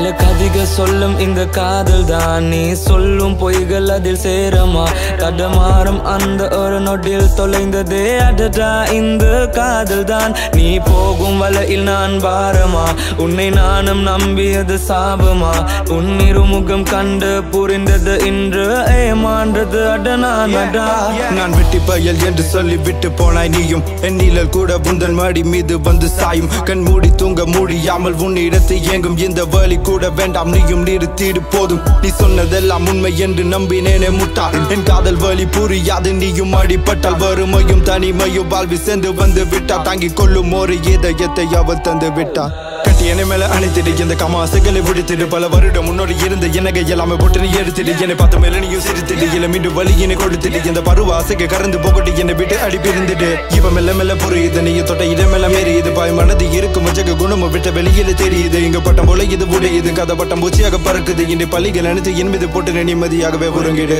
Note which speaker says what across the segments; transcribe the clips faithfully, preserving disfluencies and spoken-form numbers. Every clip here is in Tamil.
Speaker 1: பல கதிகள் சொல்லும் இந்த காதல் தான் நீ சொல்லும் பொய்கள் அதில் சேரமா தடுமாறும் அந்த ஒரு நொடியில் தொலைந்ததே adada இந்த காதல் தான் நீ போகும் வலையில் நான் பாரமா உன்னை நானும் நம்பியது சாபமா உன் இருமுகம் கண்டு புரிந்தது இன்று ஏமாண்டது அடனானடா
Speaker 2: நான் வெட்டி பயல் என்று சொல்லி விட்டு போனாய் நீயும் என் நீழல் கூட புந்தன் மடி மீது வந்து சாயும் கண் மூடி தூங்க முடியாமல் உன் இடத்தை இயங்கும் இந்த வழி கூட வேண்டாம் நீயும் நிறுத்திடு போதும் நீ சொன்னதெல்லாம் உண்மை என்று நம்பினேனே முட்டா என் காதல் வழி புரியாது நீயும் அடிப்பட்டால் வறுமையும் தனிமையும் வாழ்வி சென்று வந்து விட்டா தாங்கிக் கொள்ளும் ஒரு இதயத்தை அவள் தந்து விட்டா கட்டி என்னை மேல அணைத்திடு இந்த கமாசைகளை விடுத்திடு பல வருடம் முன்னோடி இருந்த எனக்கு எல்லாமே போட்டு நீ எடுத்துடு என்னை பார்த்த மேல நீயும் சிரித்திடு இல்லை மீண்டும் வலியினை கொடுத்துடு இந்த பருவ ஆசைக்கு கறந்து போகட்டு என்னை விட்டு அடிப்பிருந்துட்டு இப்ப மெல்ல மெல்ல புரியுது நீ தொட்ட இடமெல்ல மேறியது பாய் மனது இருக்கும் வச்சக குணமும் விட்ட வெளியில தெரியுது இங்க பட்டம் போல இது உடையுது கதை பட்டம் பூச்சியாக பறக்குது இந்த பள்ளிகள் அனைத்து என் மீது போட்டு நிம்மதியாகவே உறங்கிடு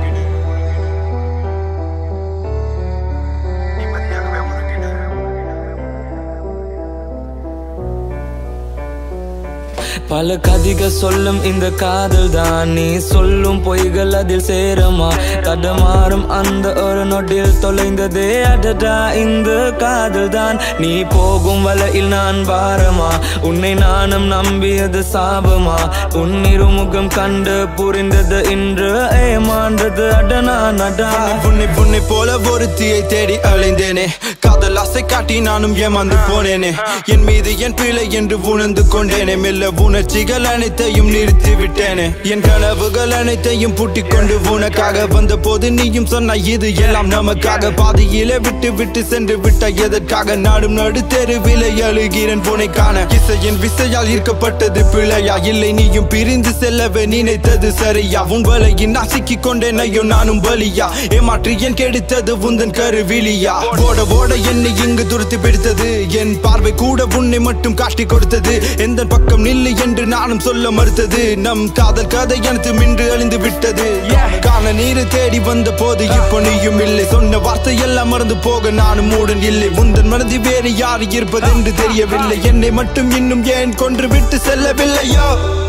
Speaker 1: பல கதிகள் சொல்லும் இந்த காதல் தான் நீ சொல்லும் பொய்கள் அதில் சேரமா தடுமாறும் அந்த ஒரு நொடியில் தொலைந்ததே adada இந்த காதல் தான் நீ போகும் வலையில் நான் பாரமா உன்னை நானும் நம்பியது சாபமா உன் இருமுகம் கண்டு புரிந்தது இன்று ஏமாண்டது அடனானடா
Speaker 2: உன்னை உன்னை போல ஒருத்தியை தேடி அலைந்தேனே காதல் ஆசை காட்டி நானும் ஏமாந்து போனேனே என் மீது என் பிழை என்று உணர்ந்து கொண்டேனே மெல்ல உணர்ச்சிகள் அனைத்தையும் நிறுத்தி விட்டேனே என் கனவுகள் அனைத்தையும் பூட்டிக் கொண்டு உனக்காக வந்த போது நீயும் சொன்ன இது எல்லாம் நமக்காக பாதியிலே விட்டு விட்டு சென்று விட்ட எதற்காக நாடும் நடு தெருவிலை அழுகிறேன் போனை காண இசையின் விசையால் ஈர்க்கப்பட்டது பிழையா இல்லை நீயும் பிரிந்து செல்லவே நினைத்தது சரியா உன் வலையின் சிக்கிக் கொண்டேன் ஐயோ நானும் பலியா ஏமாற்றி என் கெடுத்தது உந்தன் கருவிலியா ஓட ஓட என்னை இங்கு துரத்தி பிடித்தது என் பார்வை கூட உன்னை மட்டும் காட்டி கொடுத்தது எந்த பக்கம் நில்லு என்று நானும் சொல்ல மறுத்தது நம் காதல் கதை எனக்கு மின்று அழிந்து விட்டது காண நீரை தேடி வந்த போது இப்போ நீயும் இல்லை சொன்ன வார்த்தை எல்லாம் மறந்து போக நானும் மூடன் இல்லை உந்தன் மனதி வேறு யார் இருப்பது என்று தெரியவில்லை என்னை மட்டும் இன்னும் ஏன் கொன்று விட்டு செல்லவில்லையோ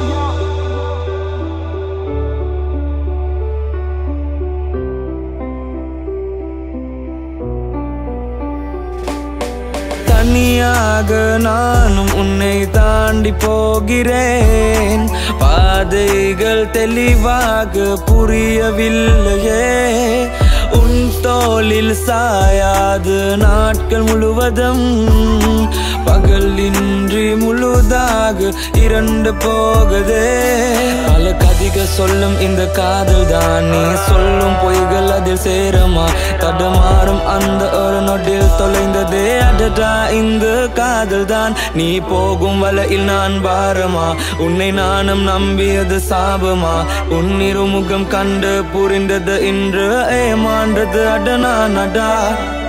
Speaker 1: தனியாக நானும் உன்னை தாண்டி போகிறேன் பாதைகள் தெளிவாக புரியவில்லையே உன் தோளில் சாயாது நாட்கள் முழுவதும் பகலின்றி முழுதாக இரண்டு போகுதே பல கதிகள் சொல்லும் இந்த காதல் தான் நீ சொல்லும் பொய்கள் அதில் சேரமா தடுமாறும் அந்த ஒரு நொடியில் தொலைந்ததே adada இந்த காதல் தான் நீ போகும் வலையில் நான் பாரமா உன்னை நானும் நம்பியது சாபமா உன் இருமுகம் கண்டு புரிந்தது இன்று ஏமாண்டது அடனானடா